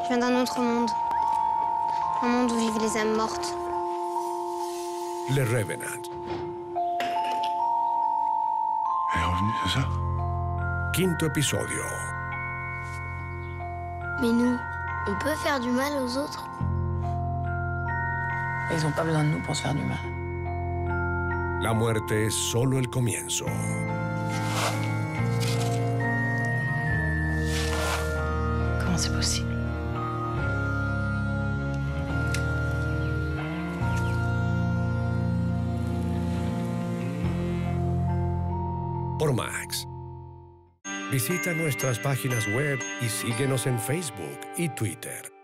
viens d'un autre monde. Un monde où vivent les âmes mortes. Le Revenant. Elle est revenue, c'est ça? Quinto episodio. Mais nous, on peut faire du mal aux autres? Ils n'ont pas besoin de nous pour se faire du mal. La muerte es solo el comienzo. Comment c'est possible? Por Max. Visita nuestras páginas web y síguenos en Facebook y Twitter.